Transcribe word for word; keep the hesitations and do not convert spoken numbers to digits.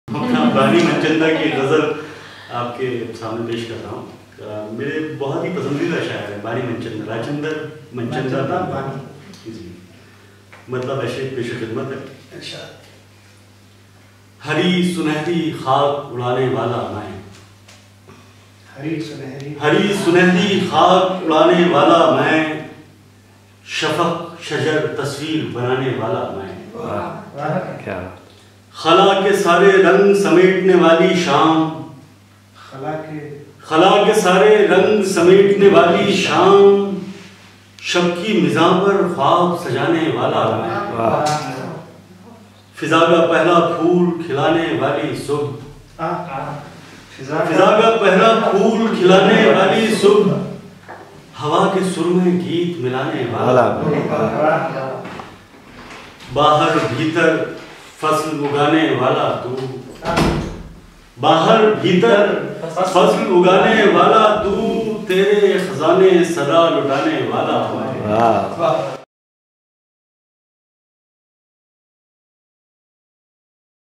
अपना बानी मनचंदा की गज़ल आपके सामने पेश कर रहा हूँ। मेरे बहुत ही पसंदीदा शायर है बानी मनचंदा, राजेंद्र मनचंदा बानी जी, मतलब ऐसे पेश खिदमत है। हरी सुनहरी खाक उड़ाने वाला मैं, हरी सुनहरी हरी सुनहरी खाक उड़ाने वाला मैं, शफक शजर तस्वीर बनाने वाला मैं, क्या खला के सारे रंग समेटने वाली शाम, खला के खला के सारे रंग समेटने वाली शाम, शब की मिज़ां पर ख्वाब सजाने वाला मैं, फिजा का पहला फूल खिलाने वाली सुबह, फिजा का पहला फूल खिलाने वाली सुबह, हवा के सुर में गीत मिलाने वाला, बाहर भीतर फसल उगाने वाला तू, बाहर भीतर फसल उगाने वाला तू, तेरे खजाने सदा लुटाने वाला मैं।